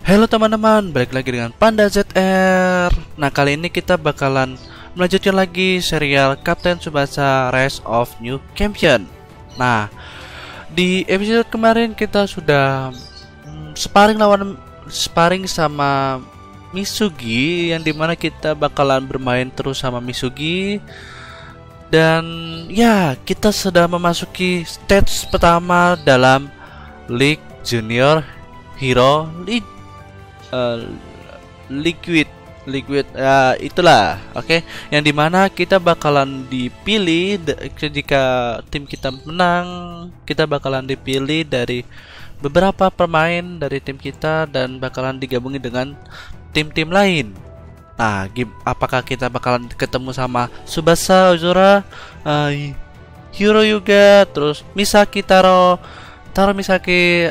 Halo teman-teman, balik lagi dengan Panda ZR. Nah, kali ini kita bakalan melanjutkan lagi serial Captain Tsubasa Rise of New Champion. Nah, di episode kemarin kita sudah sparring sama Misugi, yang dimana kita bakalan bermain terus sama Misugi. Dan ya, kita sudah memasuki stage pertama dalam League Junior Hero Liquid itulah, oke. Yang dimana kita bakalan dipilih jika tim kita menang, kita bakalan dipilih dari beberapa pemain dari tim kita dan bakalan digabungi dengan tim-tim lain. Nah, apakah kita bakalan ketemu sama Tsubasa, Ozora, Hiro Yuga, terus Misaki, Taro Misaki,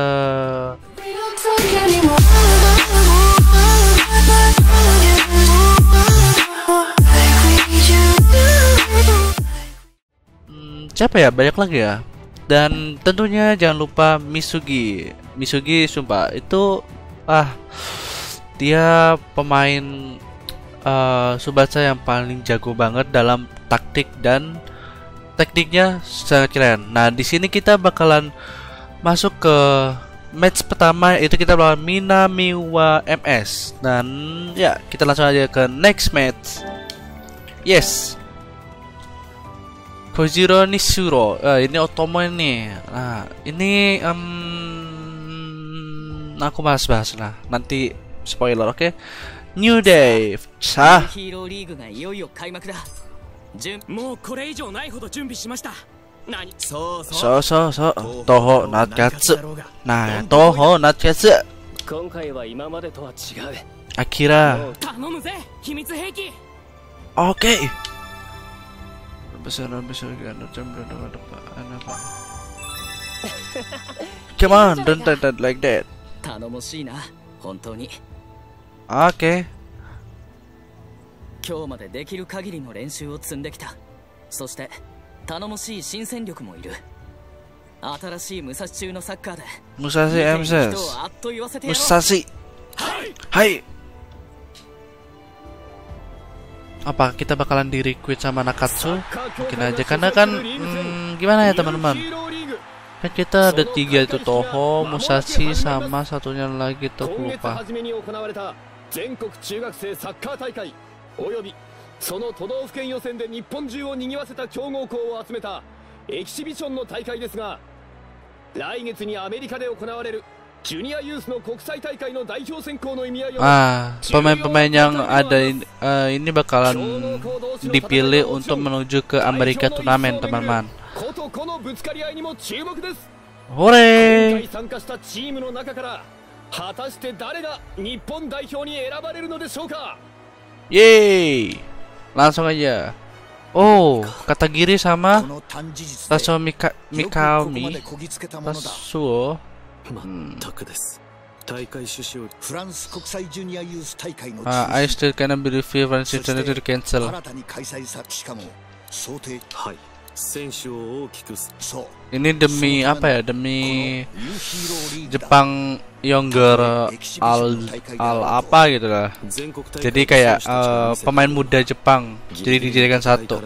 siapa ya, banyak lagi ya. Dan tentunya jangan lupa Misugi, sumpah itu dia pemain Tsubasa yang paling jago banget dalam taktik dan tekniknya sangat keren. Nah, di sini kita bakalan masuk ke match pertama, itu kita lawan Minamiwa MS. Dan ya, kita langsung aja ke next match. Yes, Kojiro Nishiro. Ini Otomo ini. Nah, ini aku bahas lah, nanti spoiler, oke? New Day. Toho Natkatsu. Nah, Toho Natkatsu. Akira. Oke. Besar Come on, don't do that like that. Oke. 今日までできる限りの練習を積んできた。そして頼もしい新戦力もいる。新しい武蔵中のサッカーで Musashi MS. Musashi. Hai. Apa kita bakalan di recruit sama Nakatsu? Mungkin aja, karena kan gimana ya teman-teman? Kan kita ada 3 itu, Toho, Musashi, sama satunya lagi tuh lupa. およびその都道府県予選で日本中を賑わせた強豪校を集めたエキシビションの大会ですが、来月にアメリカで行われるジュニアユースの国際大会の代表選考の意味合いを pemain-pemain yang ada ini bakalan dipilih untuk menuju ke Amerika turnamen, teman-teman. Hore! 参加したチームの中から果たして誰が日本代表に選ばれるのでしょうか。 Yeay, langsung aja. Oh, kata Giri sama Tasuo Mikami. Tasuo. I still cannot believe French internet to cancel. Ini demi apa ya? Demi Jepang Younger al apa gitu lah. Jadi kayak pemain muda Jepang jadi dijadikan satu.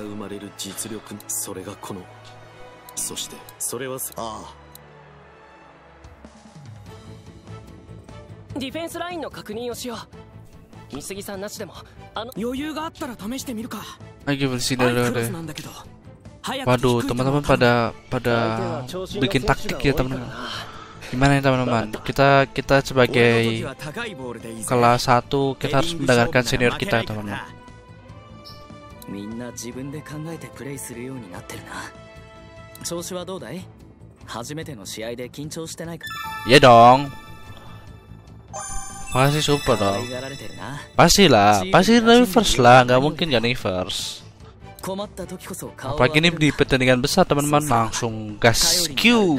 Defense line の確認をしよう。美杉さんなしでも余裕があったら試してみるか。 Lagi bersinar deh. Waduh, teman-teman pada bikin taktik ya teman-teman. Gimana ya teman-teman? Kita sebagai kelas 1 kita harus mendengarkan senior kita, teman-teman. Ya dong. Pasti super dong. Pastilah, pasti reverse lah, nggak mungkin gak reverse. Apalagi ini di pertandingan besar, teman-teman, langsung gas Q.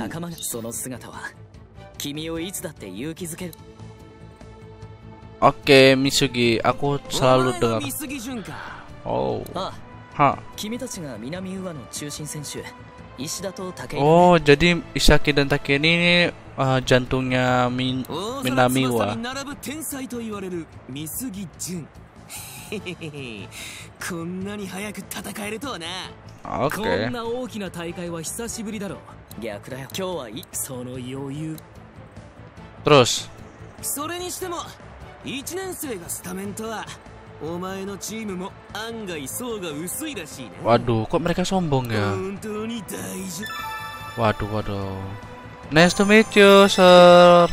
Oke, Misugi, aku selalu dengar. Oh, 石田と武井だね。 Oh, jadi Isaki dan Takei ini jantungnya 大空翼 Minamiwa. に並ぶ天才と言われる美杉淳。へへへへこんなに早く戦えるとはな。こ Oke. んな大きな大会は久しぶりだろう。 逆だよ、今日はいい。 その余裕。 Terus, それにしても1年生がスタメンとはお前のチームも案外層が薄いらしいね。 waduh, kok mereka sombong ya? 本当に大丈夫。 Waduh, waduh. Nice to meet you, sir.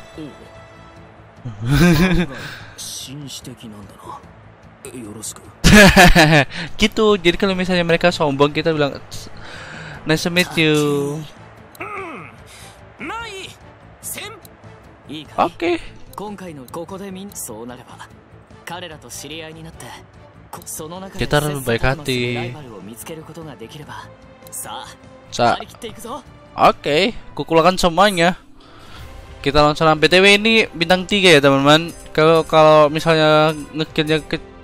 紳士的なんだな。よろしく。 Gitu. Jadi kalau misalnya mereka sombong, kita bilang nice to meet you. まあいい。先いいかい、 Oke. 今回のここでそうなれば彼らと知り合いになってその中で Kita harus 切磋琢 baik 磨するライ hati. バルを見つけることができればさあ Sa, 張り切っていくぞ。 oke, kukulkan semuanya. Kita lawan serangan. BTW ini bintang 3 ya teman-teman. Kalau misalnya ngekillnya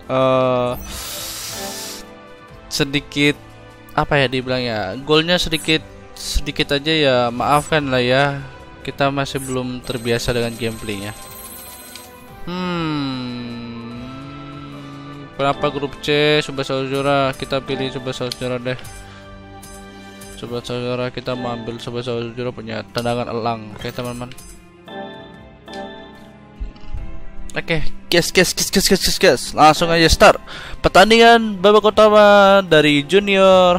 sedikit apa ya dibilangnya, golnya sedikit aja ya, maafkan lah ya. Kita masih belum terbiasa dengan gameplaynya. Kenapa grup C Tsubasa Ozora? Kita pilih Tsubasa Ozora deh. Tsubasa Ozora, kita mau ambil Tsubasa Ozora punya tendangan elang. Oke teman-teman. Oke, guys. Langsung aja start pertandingan babak utama dari junior.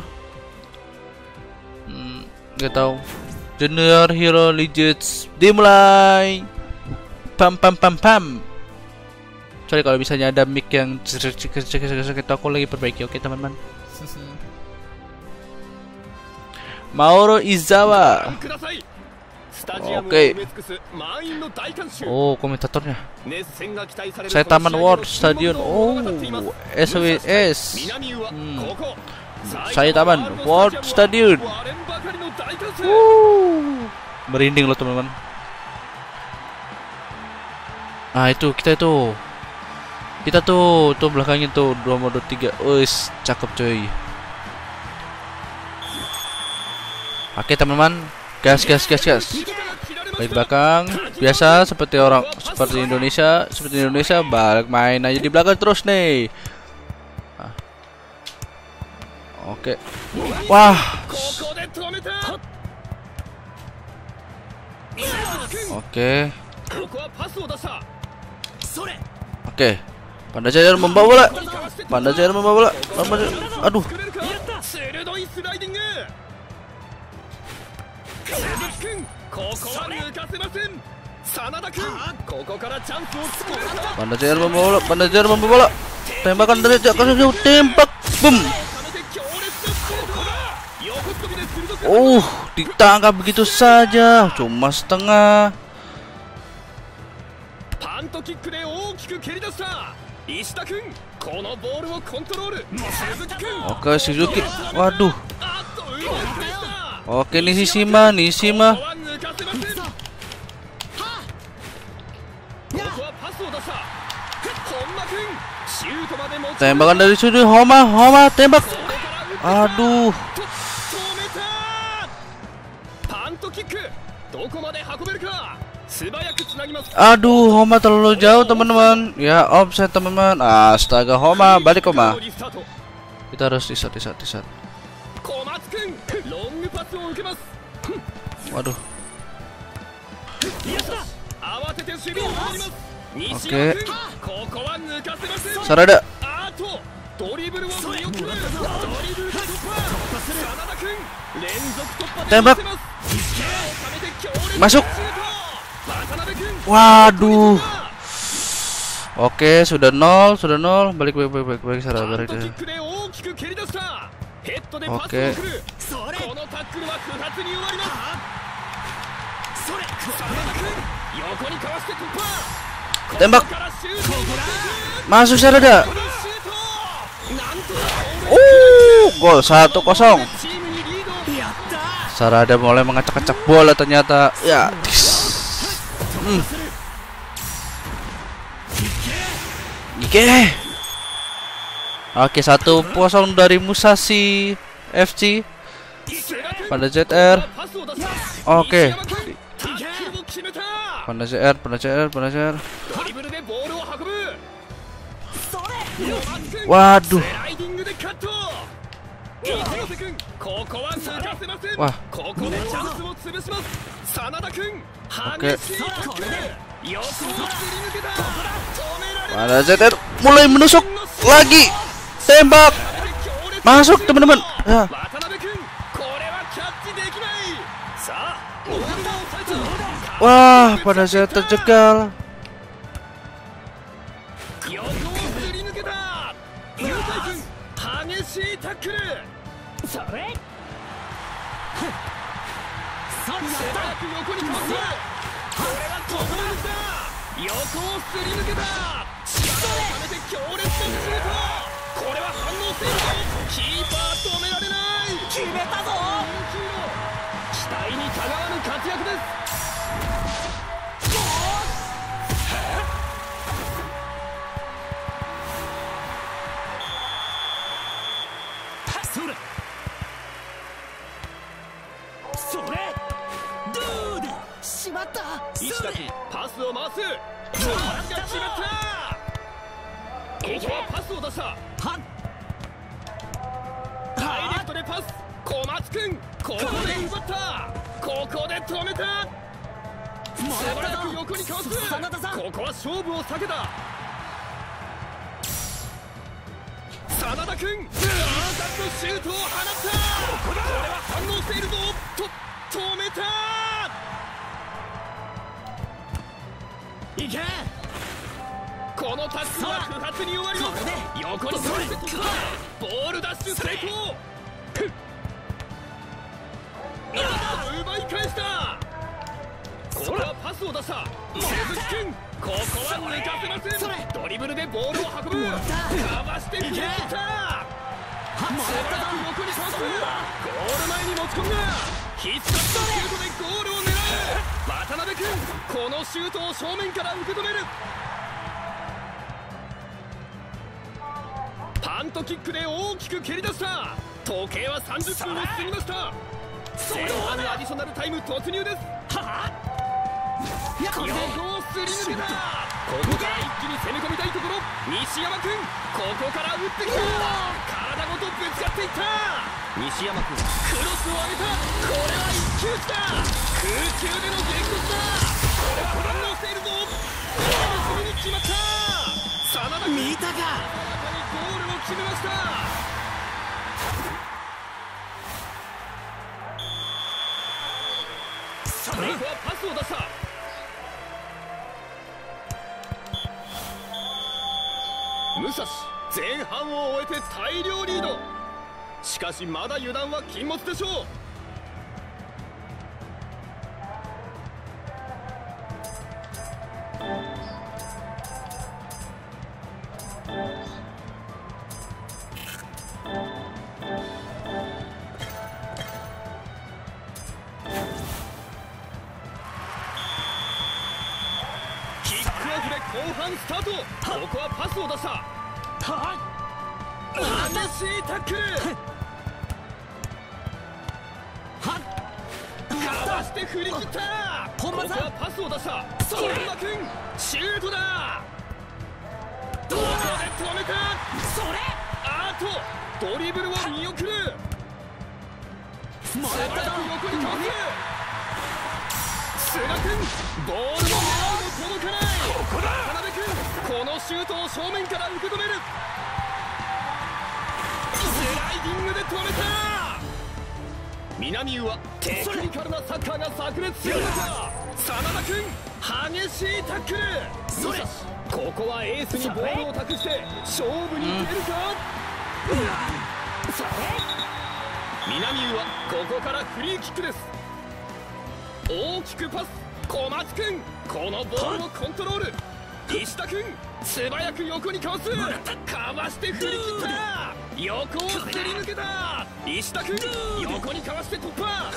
Gak tahu. Junior Hero Legends dimulai. Pam. Sorry kalau misalnya ada mic yang itu aku lagi perbaiki. Oke teman-teman. Mauro Izawa. Oke. Oh, komentatornya. Saitama World Stadium. Oh, SWS. Saitama World Stadium. Merinding loh teman-teman. Nah itu kita tuh belakangnya tuh 2 mode 3. Wis cakep coy. Oke teman-teman, gas. Baik belakang, biasa seperti Indonesia, balik main aja di belakang terus nih. Oke. Wah. Oke. Pandajaran membawa bola. Aduh. Pandajaran membawa bola. Tembakan dari jauh, tembak, boom. Ditangkap begitu saja, cuma setengah. Oke, Suzuki. Waduh. Oke, Nishima. Tembakan dari sudut. Homa tembak. Aduh. Aduh, Homa terlalu jauh teman-teman. Ya, offset teman-teman. Astaga, Homa, balik Homa. Kita harus reset. Waduh. Oke. Sarada. Tembak. Masuk. Waduh. Oke, sudah nol. Balik Sarada. Oke. Tembak. Masuk Sarada. Gol 1-0. Sarada mulai mengacak-acak bola ternyata. Ya. Oke, 1-0 dari Musashi FC. Panda ZR. パスを出す Oke. 西山君タックルを決めた Panda ZR, Panda ZR, Panda ZR. ドリブルでボールを運ぶ Waduh. スライディングでカット一ノ瀬君ここは抜かせません Wah. ここでチャンスを潰します真田君激しいタックル横をすり抜けた止められない Panda ZR mulai menusuk lagi. Tembak. Masuk teman-teman. Ya. 渡辺君これはキャッチできないさあボールを抑えた Wah, Panda ZR terjegal. 横をすり抜けた向井君激しいタックルそれ素早く横に飛ばすこれは飛ぶんだ横をすり抜けた力をためて強烈なシュートこれは反応しているぞキーパー止められない決めたぞ期待にたがわぬ活躍ですそれどうだしまった石田君パスを回すパスが決まったここはパスを出したはダイレクトでパス小松君ここで奪ったここで止めた素早く横にかわすここは勝負を避けた真田君ガーダンのシュートを放ったこれは反応しているぞ止めたいけこのタックルは不発に終わります横にそれて突破ボールダッシュ成功奪い返したこれはパスを出した鈴木君ここは抜かせませんドリブルでボールを運ぶかわして振り切った素早く横にかわすゴール前に持ち込んだ必殺のシュートでゴールを狙う渡辺君このシュートを正面から受け止めるパントキックで大きく蹴り出した時計は30分を過ぎました前半アディショナルタイム突入です横をすり抜けたここから一気に攻め込みたいところ西山君ここから打ってきた体ごとぶつかっていった西山君クロスを上げたこれは一騎打ちだ空中での激突だこれは反応しているぞこれで決まった真田君見たかゴールを決めましたここはパスを出した武蔵前半を終えて大量リードしかしまだ油断は禁物でしょうキックオフで後半スタートここはパスを出した激しいタックルかわして振り切ったここはパスを出した本間君シュートだどこで止めたあとドリブルを見送る素早く横にかわす菅君ボールの狙いも届かない渡辺君このシュートを正面から受け止めるスライディングで止めた南宇はテクニカルなサッカーが炸裂する中真田君激しいタックルそれここはエースにボールを託して勝負に出るか南宇はここからフリーキックです大きくパス小松君このボールをコントロール石田君素早く横にかわすかわして振り切った横をすり抜けた石田君横にかわして突破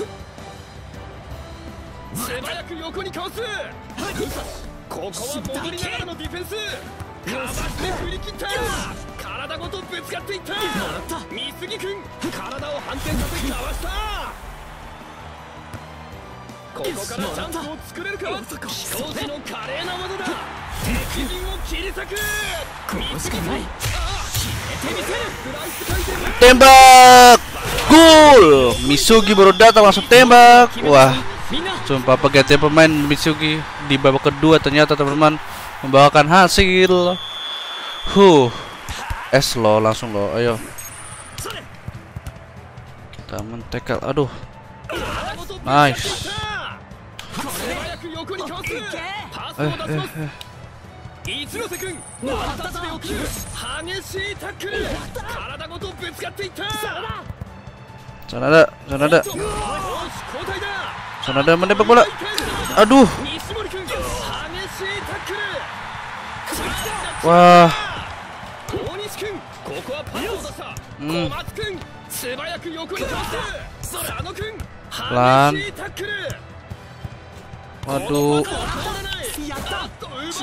素早く横にかわすここは戻りながらのディフェンスかわして振り切った体ごとぶつかっていった三杉君体を反転させかわしたここからチャンスを作れるか。飛行士の華麗な技だ。敵陣を切り裂く。 ここしかない。 決めてみせる。スライス回転。 Tembak. Gol. Misugi baru datang langsung tembak. Wah, sumpah pergantian pemain Misugi di babak kedua ternyata teman-teman membawakan hasil. Es lo langsung lo. Ayo. Kita mentekel. Aduh. Nice. 一ノ瀬君、ワンタッチで送る激しいタックル。体ごとぶつかっていった。 Sana ada, sana ada. よし、交代だ。 Sana ada menembak bola. Aduh. 西森君、激しいタックル。 Wah. 大西君、ここはパスを出した。小松君、素早く横に倒す。佐野君、激しいタックル。 Waduh. やったっと奪い返した。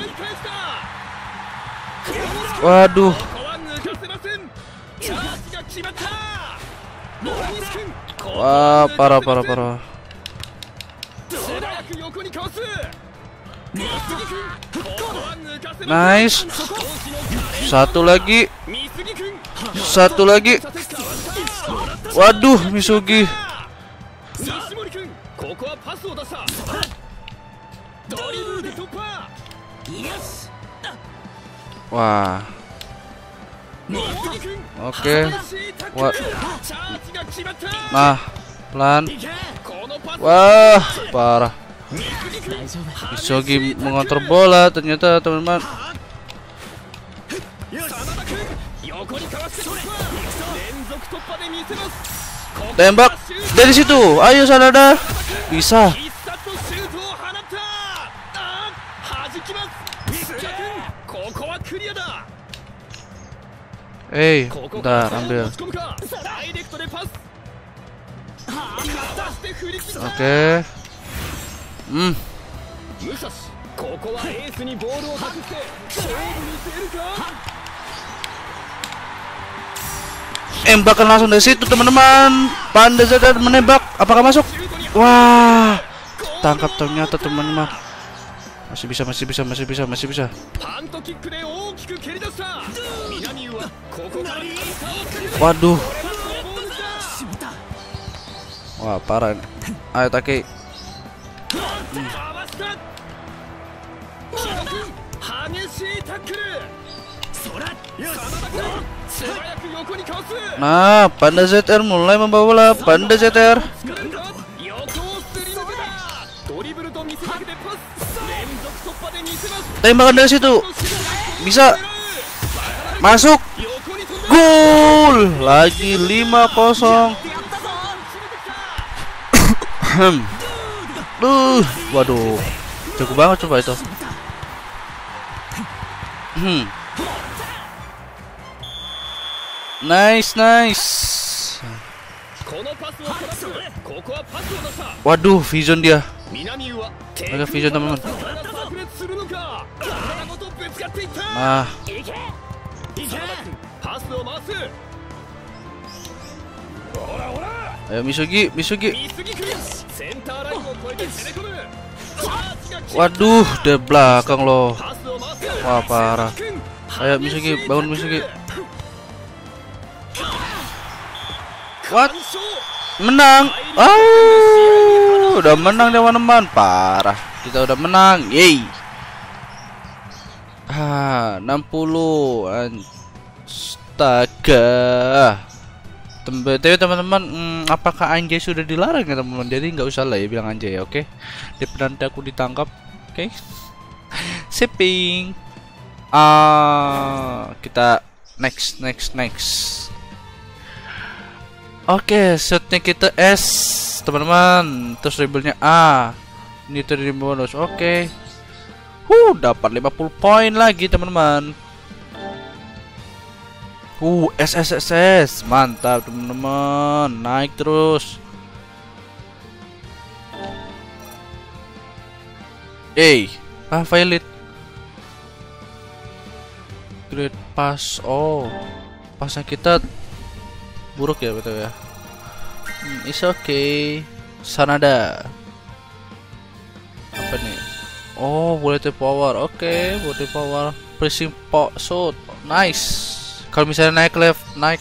Waduh. ここは抜かせません。チャージが決まった。大西君、 Wah, parah parah parah. 素早く横にかわす。三杉君、ここは抜かせません。 Nice. Satu lagi. 三杉君、 Satu lagi. Waduh, Misugi. 西森君、ここはパスを出した。ドリブルで突破。 Wah. 三杉君、 Oke. 激しいタック Wah. ル。チャージが決まった。 Nah, pelan. このパス。 Wah, parah. 三杉君、 Misugi mengontrol bola ternyata teman-teman. 真田君、横にかわして突破。連続突破で見せます。 Tembak dari situ. Ayo Sanada. Bisa. 必殺のシュートを放った。弾きます。須田君、ここはクリアだ。 ここから Bentar, ambil. 持ち込むか。ダイレクトでパス。かわして振り切った。 Oke. 武蔵、ここはエースにボールを託して勝負に出るか。 Tembakan langsung dari situ teman-teman. Panda Zeta menembak. Apakah masuk? Wah. Tangkap ternyata teman-teman. Masih bisa, masih bisa, masih bisa, masih bisa. パントキックで大きく蹴り出した。南はここからカウンターをかける。 Waduh. ボールだ。 Wah, parah. Ayo Taki. かわした。木戸君、激しいタックル。真田君、素早く横にかわす。 Nah, Panda ZR mulai membawa bola. Panda ZR. 横をすり抜けた。ドリブルと見せかけてパス。連続突破で見せます。 Tembakan dari situ. Bisa. Masuk. 横に飛んだ。 Gol. Lagi 5-0. Waduh. Cukup banget coba itu. Nice, nice. このパスをトラップ。ここはパスを出した。 Waduh, vision dia. 南は Agak vision teman-teman. 炸裂するのか。体ごとぶつかっていった。 Nah, いけ。パスを回す。ほらほら。 ayo Misugi, Misugi. 三杉君、センターラインを越えて攻め込む。チャージが決まった。 Waduh, dari belakang loh. パスを回す。 Wah, parah. 君、 Ayo Misugi, bangun Misugi. What? 完勝。 Menang. Udah menang teman-teman. Parah. Kita udah menang. Yeay. 60. Astaga. Teman-teman, apakah anjay sudah dilarang ya teman-teman? Jadi nggak usah lah ya bilang anjay ya, oke? Daripada nanti aku ditangkap, oke? Shipping. Kita next. Oke, setnya kita S, teman-teman. Terus labelnya A. Ini terima bonus. Oke. Dapat 50 poin lagi, teman-teman. S. Mantap, teman-teman. Naik terus. Violet. Great pass. Oh, pasnya kita buruk ya, betul ya. It's okay. Sanada. Oh, boleh tip power. Oke, boleh tip power. Pressing shoot. Nice. Kalau misalnya naik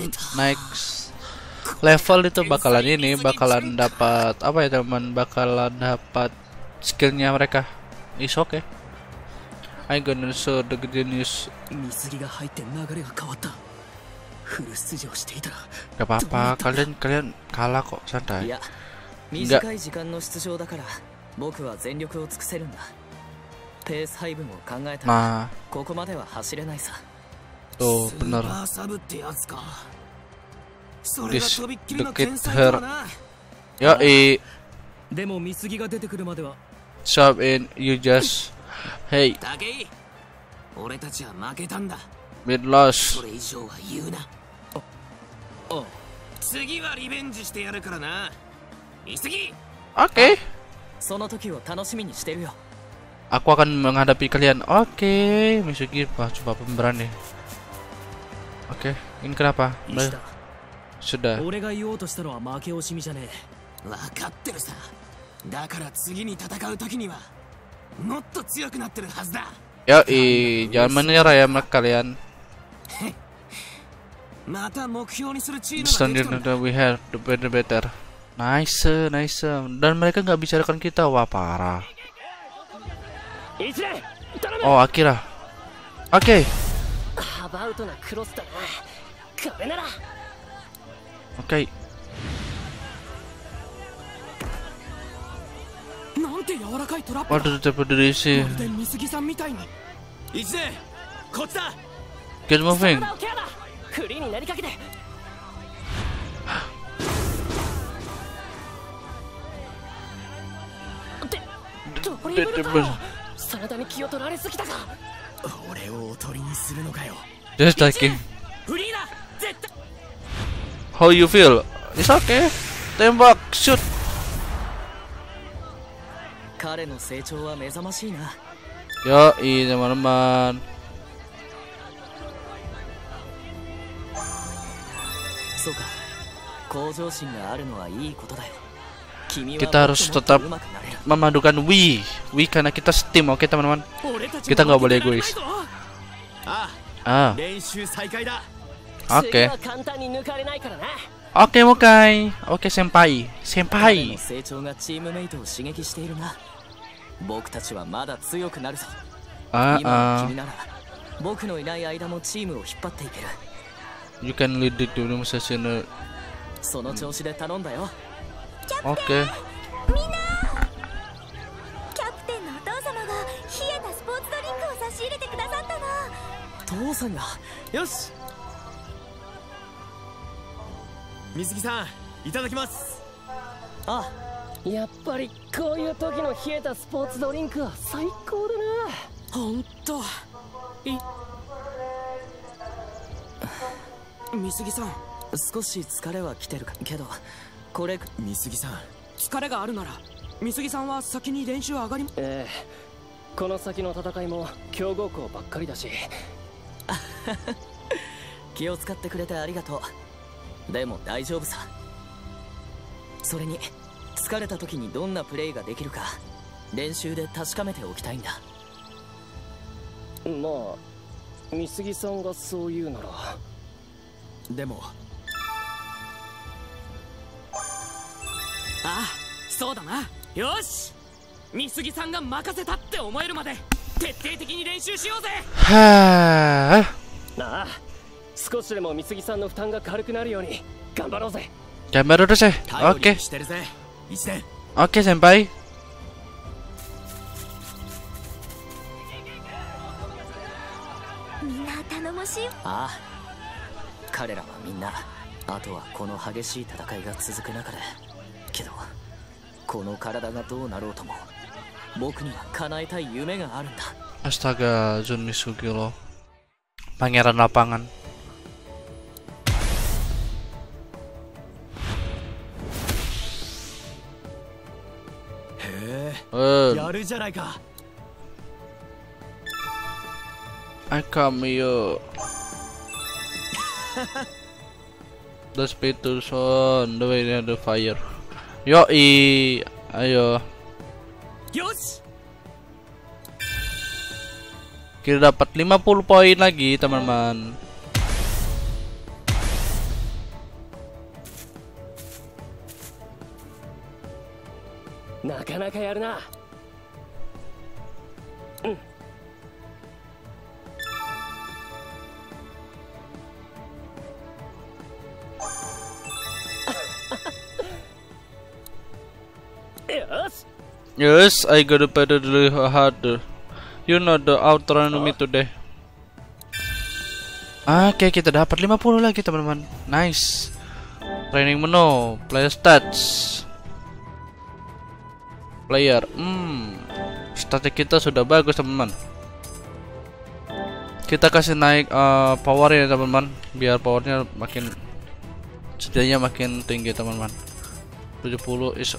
level itu bakalan dapat apa ya teman? Bakalan dapat skillnya mereka. Is okay. I gonna show the genius. 水着が入って流れが変わった。フル出場していたら Gak apa-apa, kalian kalah kok, い santai. や短い時間の出場だから僕は全力を尽くせるんだ。ペース配分を考えたら Nah, ここまでは走れないさ。 tuh スー bener. パーサブってやつか。それが This とびっきりの the kid 天才だ her. な。 Yoi, でも水着が出てくるまでは shove in, you just, hey, 武井、俺たちは負けたんだ。 mid loss. それ以上は言うな。お次はリベンジしてやるからな。水着 Oke, その時を楽しみにしてるよ。 aku akan menghadapi kalian. Oke, Misugi, wah coba pemberani. Oke, ini kenapa? 石田、 Sudah. 俺が言おうとしたのは負け惜しみじゃねえ。分かってるさ。だから次に戦う時にはもっと強くなってるはずだ。 Yoi, jangan menyerah ya kalian. また目標にするチーム The ができたん standard だ。 that we have, the better. Nice, nice. Dan mereka nggak bicarakan kita, wah parah. Oh, Akira. Oke, アバウトなクロスだな。これなら oke. なんて柔らかいトラップ Waduh, dapat dari sih. まるで水着さんみたいに。一年こっちだ。 Get moving. ケアだ。フリーになりかけて。ドリブルかよ。真田に気を取られすぎたか。 俺をおとりにするのかよ。 Just taking. フリーだ。絶対 How you feel? It's okay. Tembak, shoot. 彼の成長は目覚ましいな。 Yoi, teman-teman. そうか。向上心があるのはいいことだよ。君は Kita harus もっと tetap 上手くなれる。 memadukan Wii karena kita setim, oke teman-teman. 俺たち Kita も nggak boleh 負けられない egois. ぞ。あ Ah, 練習再開だ。 oke. は簡単に抜かれないからな。 Oke, Mokai. Oke, senpai. 彼の Senpai. 成長がチームメイトを刺激しているな。僕たちはまだ強くなるぞ。 Ah, 今の君なら僕のいない間もチームを引っ張っていける。 You can lead the organization. その調子で頼んだよ。 Oke. みんなキャプテンのお父様が冷えたスポーツドリンクを差し入れてくださったの。 父さんが。 よし。水木さん、いただきます。 あ、やっぱりこういう時の冷えたスポーツドリンクは最高だな。 ほんと。水木さん、 少し疲れは来てるけど、これ水木さん、疲れがあるなら水木さんは先に練習上がり。 ええ、この先の戦いも強豪校ばっかりだし。気を使ってくれてありがとう。でも大丈夫さ。それに疲れた時にどんなプレーができるか練習で確かめておきたいんだ。まあ美杉さんがそう言うなら。 でもああ、そうだな。よし、美杉さんが任せたって思えるまで徹底的に練習しようぜ。 Hah. なあ、少しでも美杉さんの負担が軽くなるように頑張ろうぜ。 Gambar udah sih. 頼り Oke. にしてるぜ。一年 Oke, senpai. みんな頼もしい。 ああ、彼らはみんな、あとはこの激しい戦いが続く中で。けどこの体がどうなろうとも僕には叶えたい夢があるんだ。 Astaga, Jun Misugi loh. Pangeran lapangan. やるじゃないか。 I come you. The Peterson, the way the fire. Yoi, ayo. よし、 Kita dapat 50 poin lagi, teman-teman. Nakanaka yaru na. Yes, I gotta pedal really harder. You know the outrun me today. Oke, kita dapat 50 lagi, teman-teman. Nice. Training menu, player stats. Player. Statik kita sudah bagus, teman-teman. Kita kasih naik power ya, teman-teman, biar powernya makin setidaknya makin tinggi, teman-teman. 70 is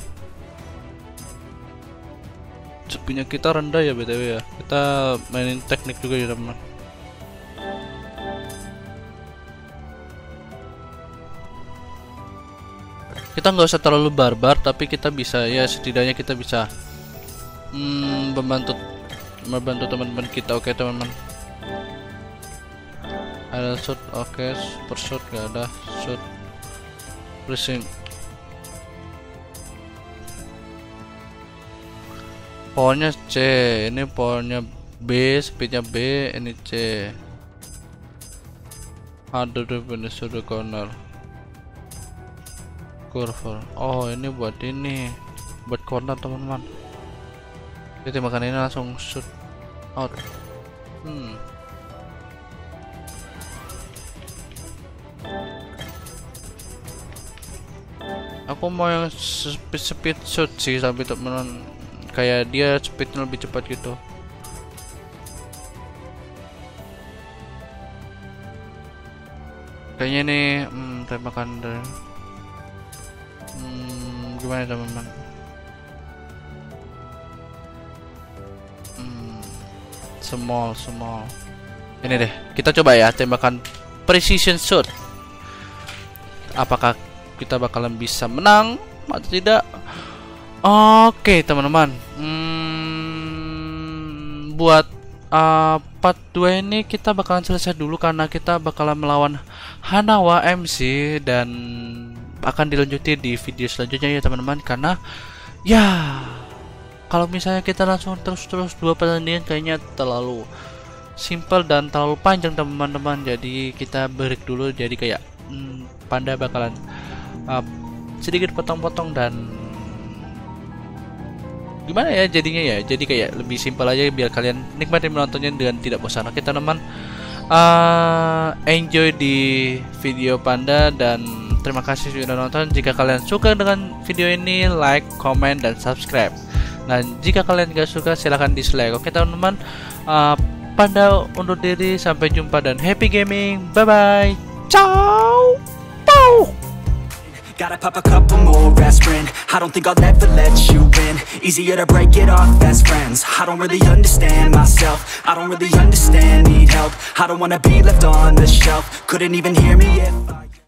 speednya kita rendah ya, BTW ya. Kita mainin teknik juga ya, teman-teman. Kita nggak usah terlalu barbar, tapi kita bisa ya, setidaknya kita bisa membantu teman-teman kita. Oke, teman-teman. Ada shoot, oke, super shoot nggak ada, shoot pressing. Powernya C, ini powernya B, speednya B, ini C. Ada finish the corner. Curve. Oh, ini buat corner, teman-teman. Jadi makan ini langsung shoot out. Aku mau yang speed shoot sih, sampai teman-teman, kayak dia speednya lebih cepat gitu. Kayaknya ini tembakan dari gimana, teman-teman? Small. Ini deh, kita coba ya tembakan precision shot. Apakah kita bakalan bisa menang atau tidak? Oke, teman-teman. Buat part 2 ini kita bakalan selesai dulu, karena kita bakalan melawan Hanawa MC dan akan dilanjuti di video selanjutnya ya, teman-teman. Karena ya kalau misalnya kita langsung terus 2 pertandingan kayaknya terlalu simple dan terlalu panjang, teman-teman. Jadi kita break dulu. Jadi kayak Panda bakalan sedikit potong-potong dan gimana ya jadinya ya, jadi kayak lebih simpel aja biar kalian nikmati menontonnya dengan tidak bosan. Oke, teman-teman, enjoy di video Panda dan terima kasih sudah nonton. Jika kalian suka dengan video ini, like, comment, dan subscribe. Nah, jika kalian gak suka silahkan dislike. Oke, teman-teman, Panda undur diri, sampai jumpa dan happy gaming. Bye bye, ciao, pow. Gotta pop a couple more aspirin. I don't think I'll ever let you in. Easier to break it off best friends. I don't really understand myself. I don't really understand, need help. I don't wanna be left on the shelf. Couldn't even hear me if I